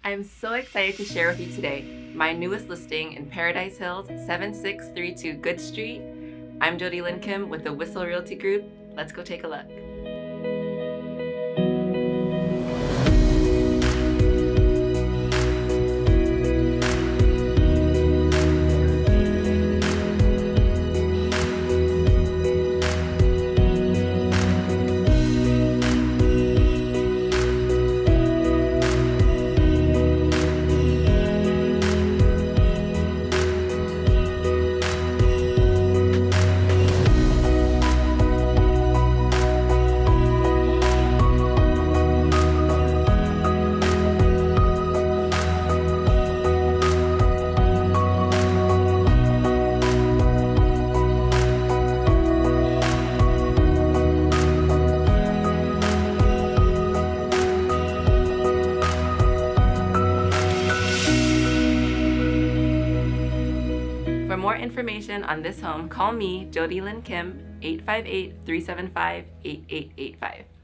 I'm so excited to share with you today my newest listing in Paradise Hills, 7632 Goode Street. I'm Jody Lynn Kim with the Whissel Realty Group. Let's go take a look. For more information on this home, call me, Jody Lynn Kim, 858-375-8885.